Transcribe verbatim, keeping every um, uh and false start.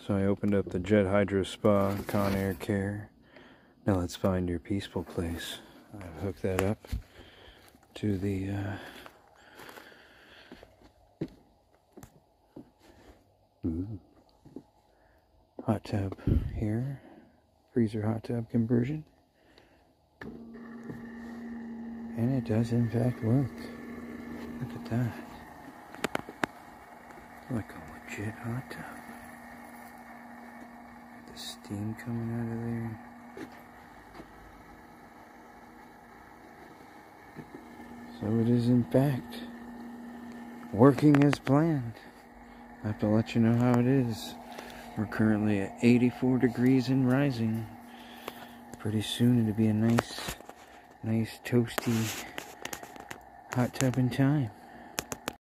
So I opened up the Jet Hydro Spa Conair Care. Now let's find your peaceful place. I've hooked that up to the uh, ooh, hot tub here. Freezer hot tub conversion. And it does in fact work. Look at that. Like a legit hot tub. The steam coming out of there. So it is in fact working as planned. I have to let you know how it is. We're currently at eighty-four degrees and rising. Pretty soon it'll be a nice, nice toasty hot tub in time.